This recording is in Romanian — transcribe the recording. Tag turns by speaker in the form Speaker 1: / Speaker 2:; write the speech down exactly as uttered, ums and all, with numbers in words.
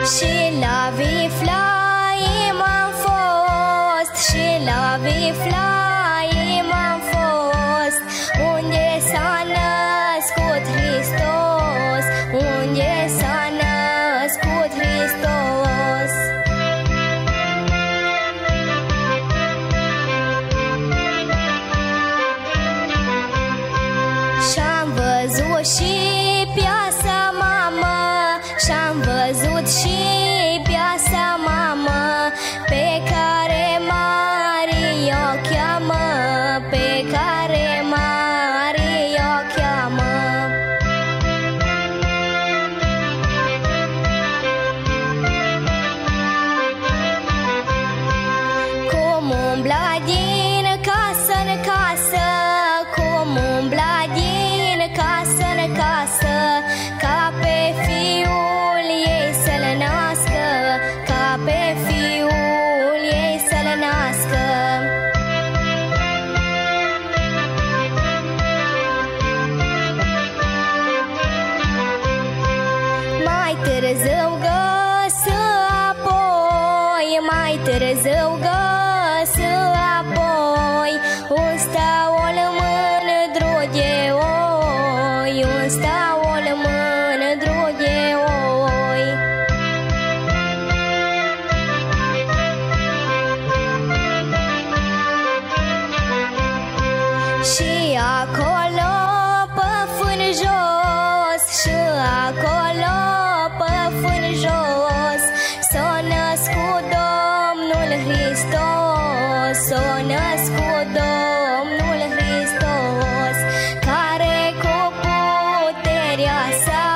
Speaker 1: Și la Viflaim am fost, și la Viflaim am fost, unde s-a născut Hristos, unde s-a născut Hristos. Și-am văzut și piasa mamă, și-am văzut și piasa mamă, pe care Maria o cheamă, pe care Maria o cheamă. Cum umbla din casă în casă, cum umbla din casă în casă, ca pe fiul ei să-l nască, ca pe fiul ei să-l nască. Mai târziu găsă apoi, mai târziu găsă apoi, un staul mândru de oi, un staul mândru de oi. Și acolo pe fân jos, și acolo pe fân jos, s-a născut Domnul Hristos, s-a născut Domnul Hristos, care cu puterea sa